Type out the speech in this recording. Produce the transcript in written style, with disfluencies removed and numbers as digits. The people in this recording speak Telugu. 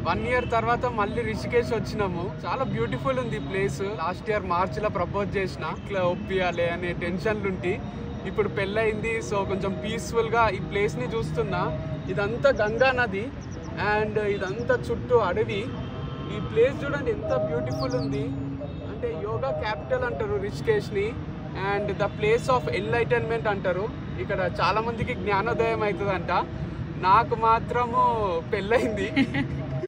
1 year తర్వాత మళ్ళీ రిషికేష్ వచ్చినాము. చాలా బ్యూటిఫుల్ ఉంది ప్లేస్. లాస్ట్ ఇయర్ మార్చ్ లో ప్రపోజ్ చేసిన, ఇట్లా ఒప్పియాలి అనే టెన్షన్లు ఉండి ఇప్పుడు పెళ్ళయింది. సో కొంచెం పీస్ఫుల్ గా ఈ ప్లేస్ ని చూస్తున్నా. ఇదంతా గంగా నది అండ్ ఇదంతా చుట్టూ అడవి. ఈ ప్లేస్ చూడండి ఎంత బ్యూటిఫుల్ ఉంది. అంటే యోగా క్యాపిటల్ అంటారు రిషికేష్ ని and the place of enlightenment అంటారు. ఇక్కడ చాలా మందికి జ్ఞానోదయం అవుతుందంట. నాకు మాత్రము పెళ్ళయింది